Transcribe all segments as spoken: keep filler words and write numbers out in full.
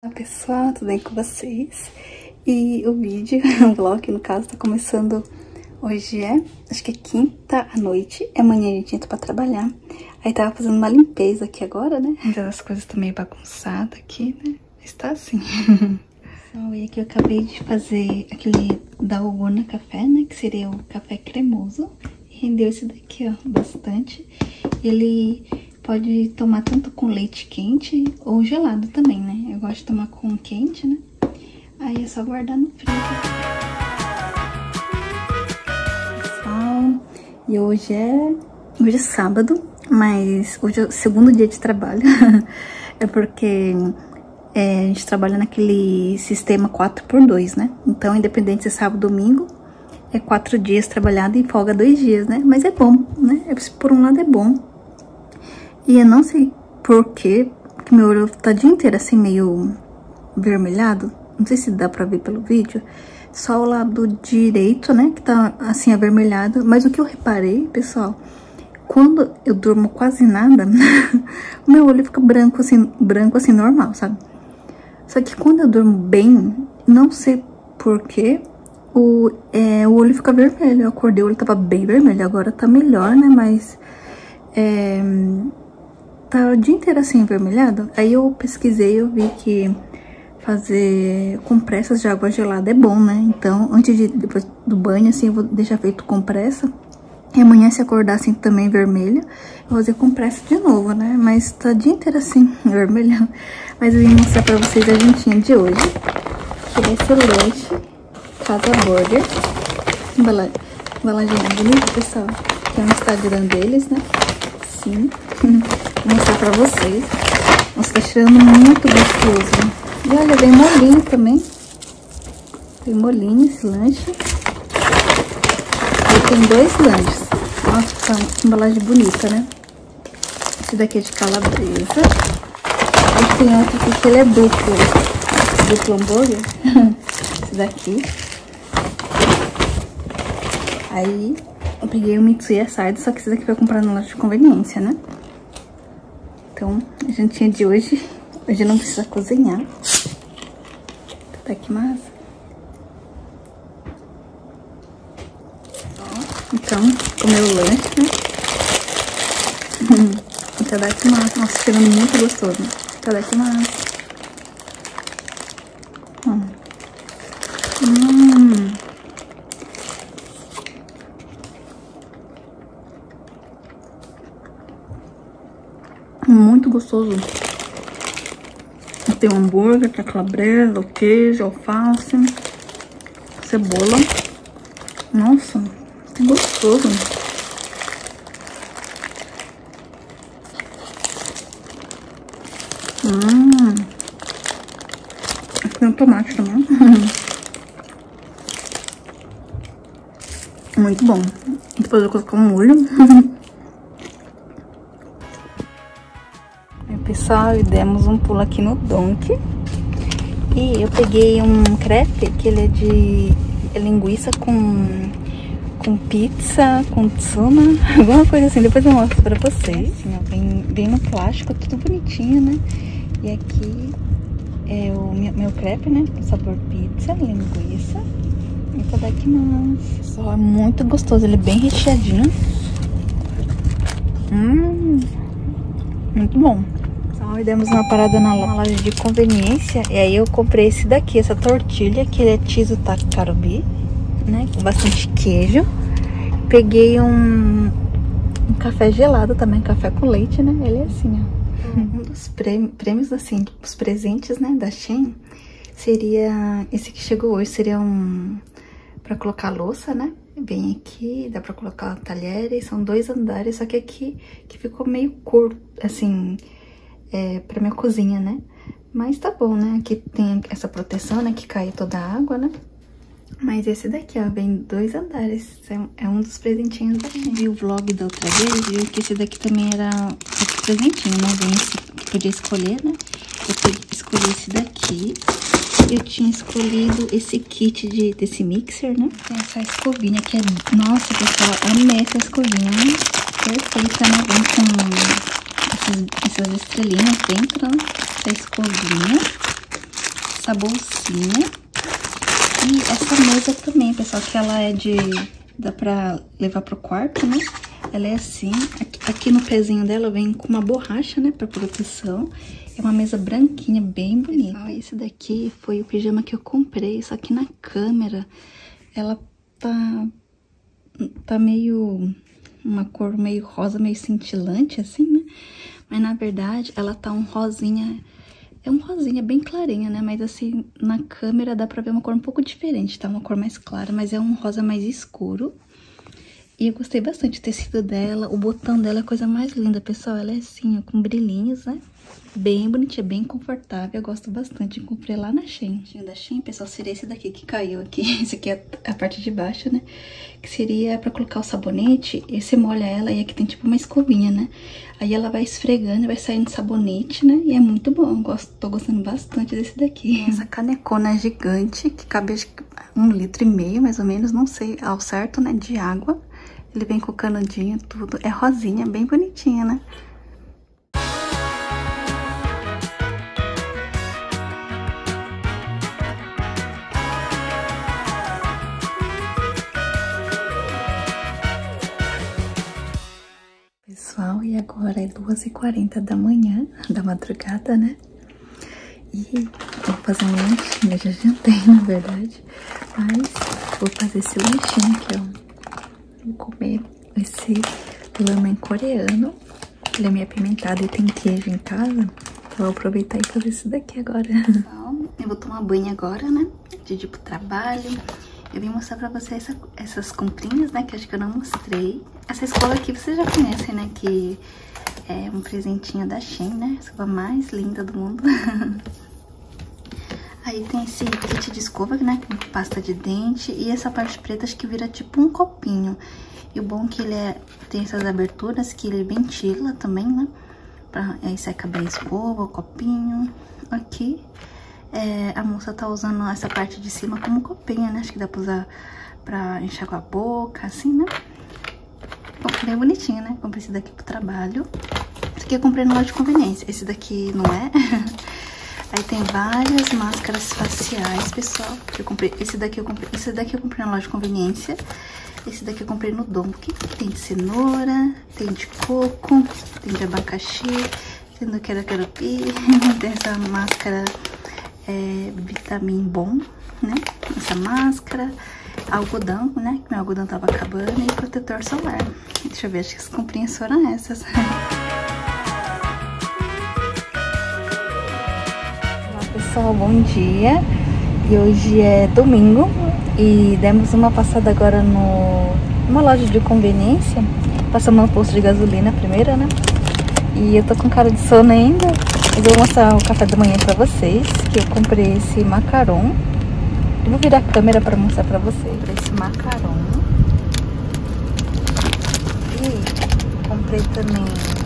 Olá pessoal, tudo bem com vocês? E o vídeo, o vlog no caso, tá começando hoje é, acho que é quinta à noite, e amanhã a gente entra pra trabalhar. Aí tava fazendo uma limpeza aqui agora, né? As coisas estão meio bagunçadas aqui, né? Mas tá assim. E aqui eu acabei de fazer aquele dalgona café, né? Que seria o café cremoso. E rendeu esse daqui, ó, bastante. Ele pode tomar tanto com leite quente ou gelado também, né? Eu gosto de tomar com quente, né? Aí é só guardar no freezer. Pessoal, e hoje é... Hoje é sábado, mas hoje é o segundo dia de trabalho. É porque... É, a gente trabalha naquele sistema quatro por dois, né? Então, independente se é sábado ou domingo, é quatro dias trabalhado e folga dois dias, né? Mas é bom, né? Por um lado é bom. E eu não sei por quê, que meu olho tá o dia inteiro assim, meio avermelhado. Não sei se dá pra ver pelo vídeo. Só o lado direito, né? Que tá assim, avermelhado. Mas o que eu reparei, pessoal... Quando eu durmo quase nada, o meu olho fica branco assim, branco assim, normal, sabe? Só que quando eu durmo bem, não sei porquê, o, é, o olho fica vermelho. Eu acordei, o olho tava bem vermelho, agora tá melhor, né? Mas é, tá o dia inteiro assim, avermelhado. Aí eu pesquisei, eu vi que fazer compressas de água gelada é bom, né? Então, antes de, depois do banho, assim, eu vou deixar feito compressa. E amanhã, se acordar assim também vermelho, eu vou fazer compressa de novo, né? Mas tá o dia inteiro assim, vermelhão. Mas eu vim mostrar pra vocês a jantinha de hoje. Que é esse lanche, Casa Burger. Embalagem, embalagem bonita, pessoal. Que é o Instagram deles, né? Sim. Vou mostrar pra vocês. Nossa, tá cheirando muito gostoso. E olha, vem molinho também. Tem molinho esse lanche. Tem dois lanches. Nossa, que embalagem bonita, né? Esse daqui é de calabresa. E tem outro aqui que ele é duplo. Duplo hambúrguer. Esse daqui. Aí, eu peguei o Mitsuya Side, só que esse daqui foi comprar na loja de conveniência, né? Então, a jantinha de hoje, hoje não precisa cozinhar. Tá que massa. Então, comer o lanche, né? Itadaki massa. Nossa, cheirando muito gostoso. Itadaki massa. Hum. Hum. Muito gostoso. Tem o hambúrguer, tem a calabresa, o queijo, alface, cebola. Nossa. Gostoso. Hum. Tem um tomate também. Muito bom. Depois eu colocar um molho. Aí, pessoal, e demos um pulo aqui no Donki. E eu peguei um crepe que ele é de é linguiça com com pizza, com tsuma, alguma coisa assim. Depois eu mostro pra vocês. Assim, ó, vem, vem no plástico, tudo bonitinho, né? E aqui é o meu, meu crepe, né? Sabor pizza, linguiça. E tá daqui mais. Só é muito gostoso, ele é bem recheadinho. Hum, muito bom. Só demos uma parada na loja de conveniência. E aí eu comprei esse daqui, essa tortilha, que ele é Chizu Takarubi, né, com bastante queijo. Peguei um, um café gelado também, café com leite, né? Ele é assim, ó. Um dos prêmios, prêmios, assim, os presentes, né, da Shein, seria... Esse que chegou hoje seria um... Pra colocar louça, né? Bem aqui, dá pra colocar talheres, são dois andares, só que aqui que ficou meio curto, assim, é, pra minha cozinha, né? Mas tá bom, né? Aqui tem essa proteção, né, que cai toda a água, né? Mas esse daqui, ó, vem dois andares. É um dos presentinhos daqui. Vi o vlog da outra vez, viu que esse daqui também era outro presentinho, né? Vem esse que podia escolher, né? Eu peguei, escolhi esse daqui. Eu tinha escolhido esse kit de, desse mixer, né? Tem essa escovinha que é... Nossa, pessoal, amei essa escovinha. Perfeita, né? Vem com essas, essas estrelinhas dentro, né? Da escovinha. essa bolsinha. E essa mesa também, pessoal, que ela é de... dá pra levar pro quarto, né? Ela é assim, aqui, aqui no pezinho dela vem com uma borracha, né, pra proteção. É uma mesa branquinha, bem bonita. Pessoal, esse daqui foi o pijama que eu comprei, só que na câmera ela tá... tá meio... uma cor meio rosa, meio cintilante, assim, né? Mas, na verdade, ela tá um rosinha... é um rosinha bem clarinha, né? Mas, assim, na câmera dá pra ver uma cor um pouco diferente, tá? Uma cor mais clara, mas é um rosa mais escuro. E eu gostei bastante do tecido dela. O botão dela é a coisa mais linda, pessoal. Ela é assim, ó, com brilhinhos, né? Bem bonitinha, bem confortável. Eu gosto bastante. Eu comprei lá na Shein. Da Shein, pessoal, seria esse daqui que caiu aqui. Esse aqui é a parte de baixo, né? Que seria pra colocar o sabonete. E você molha ela e aqui tem tipo uma escovinha, né? Aí ela vai esfregando e vai saindo sabonete, né? E é muito bom. Eu gosto, tô gostando bastante desse daqui. Essa canecona gigante, que cabe acho que um litro e meio, mais ou menos. Não sei ao certo, né? De água. Ele vem com canudinho e tudo. É rosinha, bem bonitinha, né? Pessoal, e agora é duas e quarenta da manhã, da madrugada, né? E vou fazer um lanchinho, eu já jantei, na verdade. Mas vou fazer esse lanchinho aqui, ó. Vou comer esse lamen coreano. Ele é meio apimentado e tem queijo em casa. Então eu vou aproveitar e fazer isso daqui agora. Eu vou tomar banho agora, né? De ir pro trabalho. Eu vim mostrar pra vocês essa, essas comprinhas, né? Que acho que eu não mostrei. Essa escova aqui vocês já conhecem, né? Que é um presentinho da Shein, né? A escova mais linda do mundo. Aí tem esse kit de escova, né? Com pasta de dente. E essa parte preta acho que vira tipo um copinho. E o bom é que ele é, tem essas aberturas que ele ventila também, né? Pra, aí seca bem a escova, o copinho. Aqui é, a moça tá usando essa parte de cima como copinho, né? Acho que dá pra usar pra enxaguar a boca, assim, né? Bom, bem bonitinho, né? Comprei esse daqui pro trabalho. Esse aqui eu comprei no loja de conveniência. Esse daqui não é. Aí tem várias máscaras faciais, pessoal. Que eu comprei. Esse daqui eu comprei. Esse daqui eu comprei na loja de conveniência. Esse daqui eu comprei no Donk. Tem de cenoura, tem de coco, tem de abacaxi, tem do quero-quero-pi. Tem essa máscara é, Vitamin Bom, né? Essa máscara. Algodão, né? Que meu algodão tava acabando. E protetor solar. Deixa eu ver, acho que as comprinhas foram essas. Pessoal, bom dia. E hoje é domingo e demos uma passada agora no numa loja de conveniência. Passamos no posto de gasolina primeiro, né? E eu tô com cara de sono ainda. Eu vou mostrar o café da manhã pra vocês, que eu comprei esse macaron. Eu vou virar a câmera pra mostrar pra vocês esse macaron. E comprei também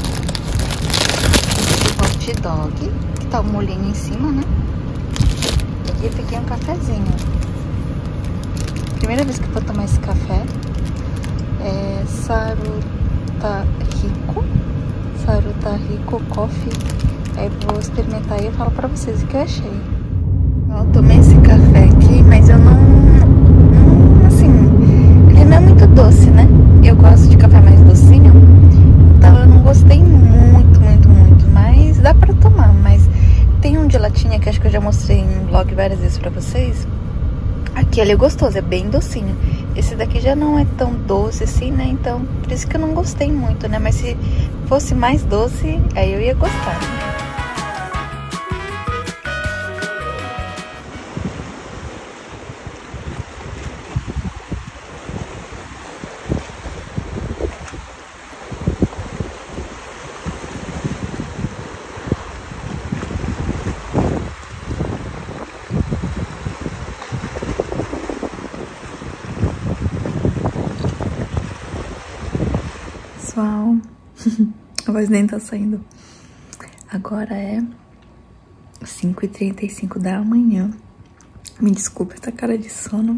esse hot dog, que tá o molhinho em cima, né? E esse aqui é um cafezinho. Primeira vez que eu vou tomar esse café. É Saruta Rico. Saruta Rico Coffee. Aí vou experimentar e eu falo pra vocês o que eu achei. Eu tomei esse café aqui, mas eu não, não... Assim, ele não é muito doce, né? Eu gosto de café mais docinho. Então eu não gostei muito, muito, muito. Mas dá pra tomar, mas... Tem um de latinha que acho que eu já mostrei em vlog várias vezes pra vocês. Aquele é gostoso, é bem docinho. Esse daqui já não é tão doce assim, né? Então, por isso que eu não gostei muito, né? Mas se fosse mais doce, aí eu ia gostar. Pessoal, a voz nem tá saindo. Agora é cinco e trinta e cinco da manhã. Me desculpe essa cara de sono.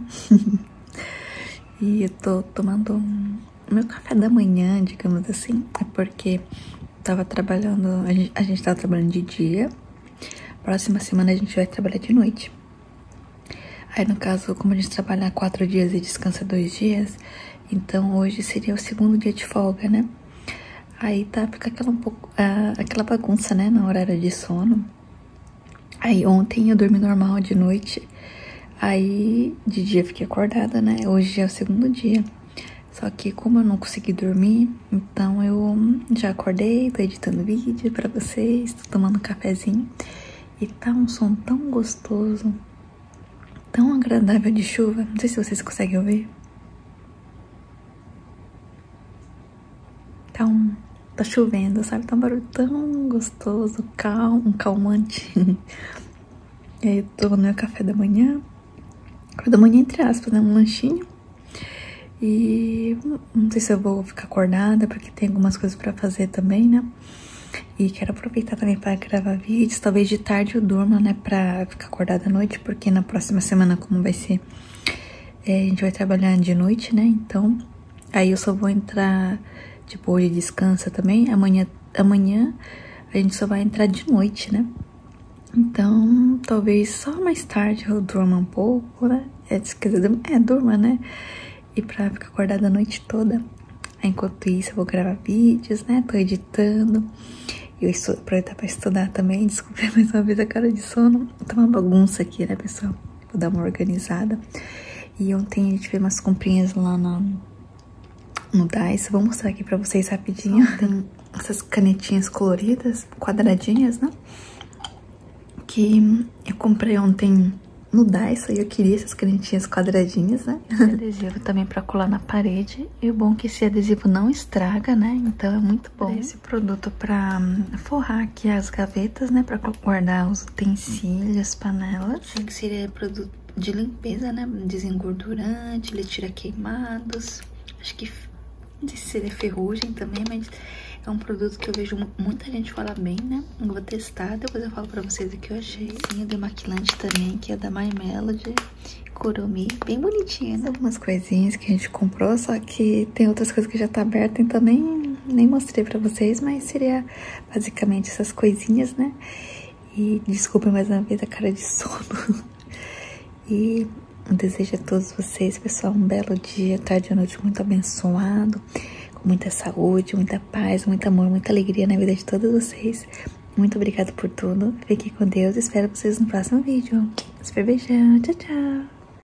E eu tô tomando um... meu café da manhã, digamos assim. É porque tava trabalhando... A gente, a gente tava trabalhando de dia. próxima semana a gente vai trabalhar de noite. Aí, no caso, como a gente trabalha quatro dias e descansa dois dias, então hoje seria o segundo dia de folga, né? Aí tá, fica aquela, um pouco, uh, aquela bagunça, né, no horário de sono. Aí ontem eu dormi normal de noite, aí de dia eu fiquei acordada, né? Hoje é o segundo dia. Só que como eu não consegui dormir, então eu já acordei, tô editando vídeo pra vocês, tô tomando um cafezinho. E tá um som tão gostoso, tão agradável de chuva. Não sei se vocês conseguem ouvir. Tá, um, tá chovendo, sabe? Tá um barulho tão gostoso, calmo, um calmante. E aí eu tô no meu café da manhã. Café da manhã, entre aspas, né? Um lanchinho. E não sei se eu vou ficar acordada, porque tem algumas coisas pra fazer também, né? E quero aproveitar também para gravar vídeos. Talvez de tarde eu durma, né? Pra ficar acordada à noite, porque na próxima semana, como vai ser, é, a gente vai trabalhar de noite, né? Então, aí eu só vou entrar, tipo, hoje descansa também. Amanhã, amanhã a gente só vai entrar de noite, né? Então, talvez só mais tarde eu durma um pouco, né? É, quer dizer, é, durma, né? E pra ficar acordada a noite toda. Enquanto isso, eu vou gravar vídeos, né? Tô editando. Eu estudo, aproveitar pra estudar também. Desculpa mais uma vez a cara de sono. Tá uma bagunça aqui, né, pessoal? Vou dar uma organizada. E ontem a gente fez umas comprinhas lá no, no Daiso. Vou mostrar aqui pra vocês rapidinho. Tem essas canetinhas coloridas, quadradinhas, né? Que eu comprei ontem no Daiso e eu queria essas canetinhas quadradinhas, né? Esse adesivo também pra colar na parede. E o bom é que esse adesivo não estraga, né? Então é muito bom. Esse produto pra forrar aqui as gavetas, né? Pra guardar os utensílios, panelas. Esse que seria produto de limpeza, né? Desengordurante, ele tira queimados. Acho que não sei se seria ferrugem também, mas é um produto que eu vejo muita gente falar bem, né? Eu vou testar, depois eu falo pra vocês o que eu achei. Sim, o demaquilante também, que é da My Melody, Kuromi, bem bonitinha, né? Algumas coisinhas que a gente comprou, só que tem outras coisas que já tá aberta, então nem, nem mostrei pra vocês, mas seria basicamente essas coisinhas, né? E desculpem mais uma vez a cara de sono. E eu desejo a todos vocês, pessoal, um belo dia, tarde e noite muito abençoado, com muita saúde, muita paz, muito amor, muita alegria na vida de todos vocês. Muito obrigada por tudo. Fiquem com Deus. Espero vocês no próximo vídeo. Super beijão. Tchau, tchau.